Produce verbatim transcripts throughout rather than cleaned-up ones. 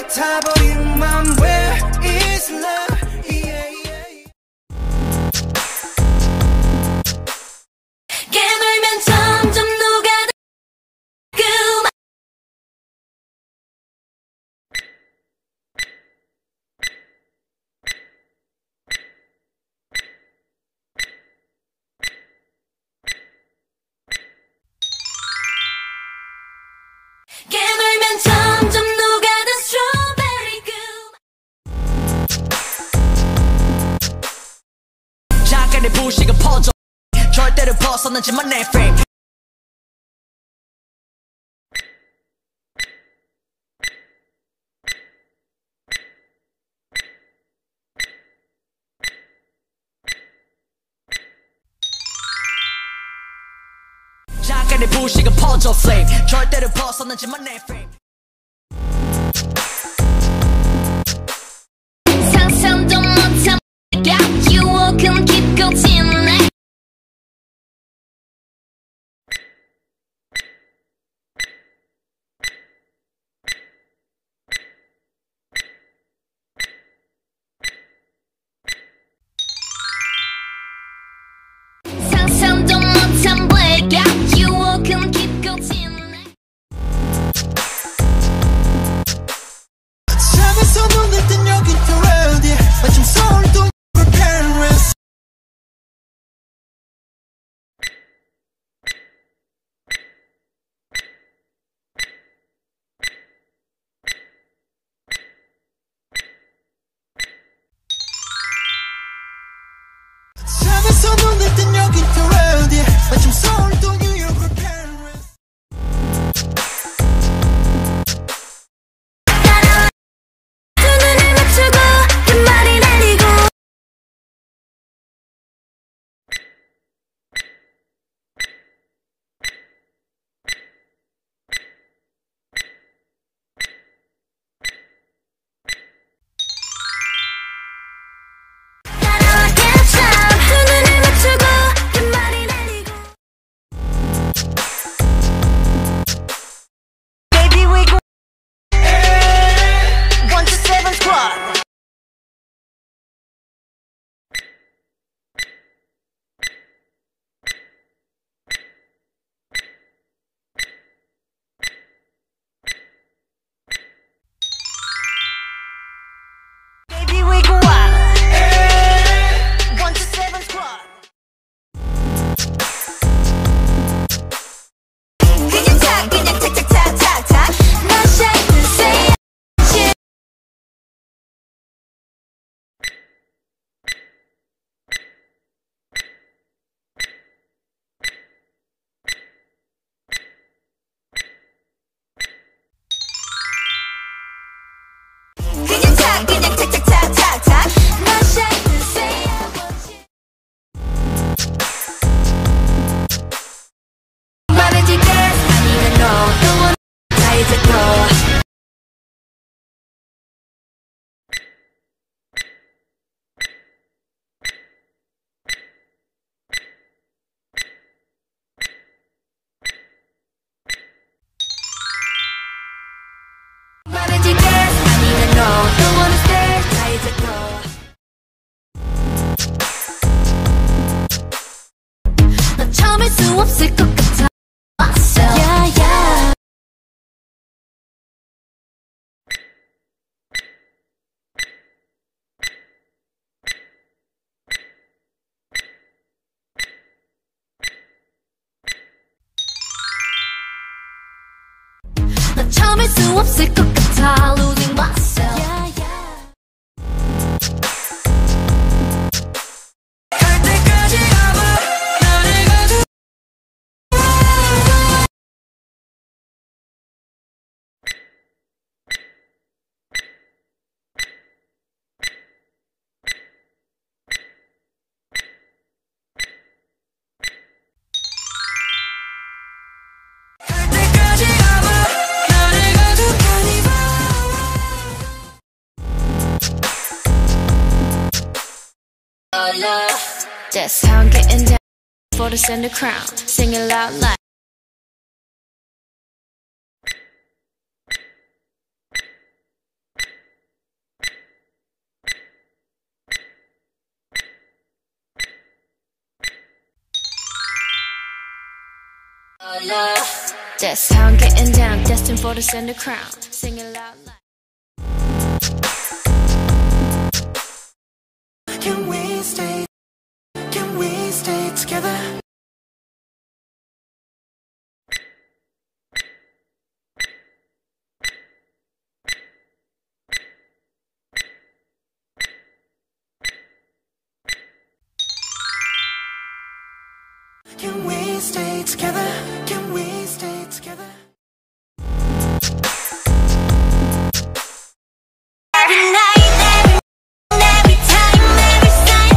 타버린 맘 where is love yeah, yeah. 깨물면 점점 녹아든 그만 깨물면 점점 녹아든 스트로베리 그 잠깐의 불씨가 퍼져 절대로 벗어나지만 내 frame 잠깐의 불씨가 퍼져 flame 절대로 벗어나지만 내 frame 상상도 못한 got you walking keep going 상상도 못한 blade got you walking keep going 잠에서 눈을 뜬 여기 around yeah. 마침 서울도 Paris 잠에서 눈을 뜬 여기 around yeah. 마침 서울도 뉴욕 Paris 두 눈을 맞추고 빈말이 날리고 따라와 괜찮아 두 눈을 맞추고 빈말이 날리고 Baby we go one to seven squad Baby we go wild one to seven squad 그냥 탁 그냥 탁탁탁탁탁 너 shake and say shit 그냥 탁 그냥 탁탁탁탁탁 너 shake and say 말해줄게 아니면 no 또 원해 다 이제 또 말해줄게 아니면 no 또 원해 stay 다 이제 또너 참을 수 없을 것 같아 myself yeah yeah 너 참을 수 없을 것 같아 losing myself yeah yeah 갈 때까지 아마 나를 가두 갈 때까지 아마 나를 가두까지 봐 That's how I'm getting down for the center crown. Sing it loud like That's how I'm getting down, destined for the center crown. Sing it loud like Can we stay, can we stay together? Can we stay together? Can we stay together? every night, every, every time, every sign.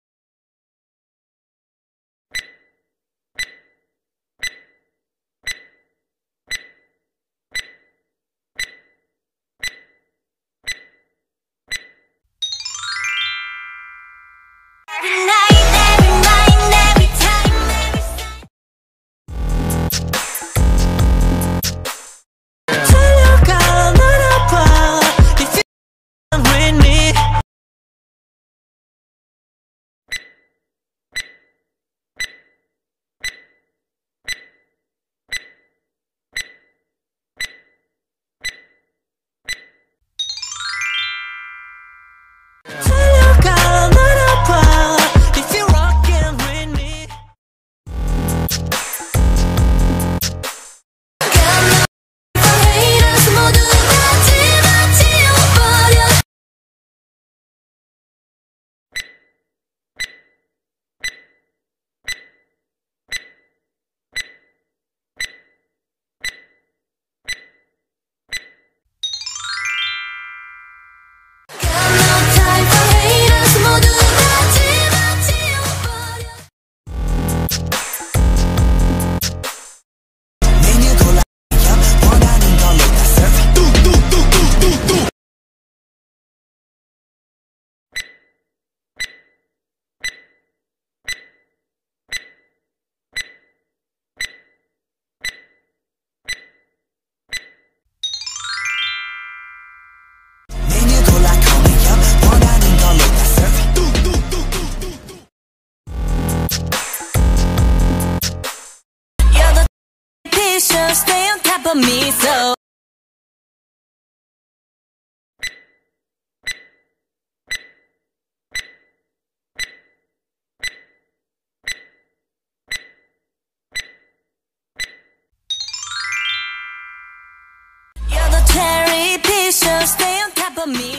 Every night, every mind, every time, every sign. 달려가 날아봐 If you're with me 달려가 날아봐 If you're rockin' with me haters 모두 다 집어치워버려. Got no time for haters 모두 다 집어치워버려. 메뉴 골라 원하는 걸로 다 serve 뚝뚝뚝뚝뚝뚝 메뉴 골라 call me up 원하는 걸로 다 serve 뚝뚝뚝뚝뚝뚝 You're the patient, stay on top of me, so You're the cherry patient, stay on top of me.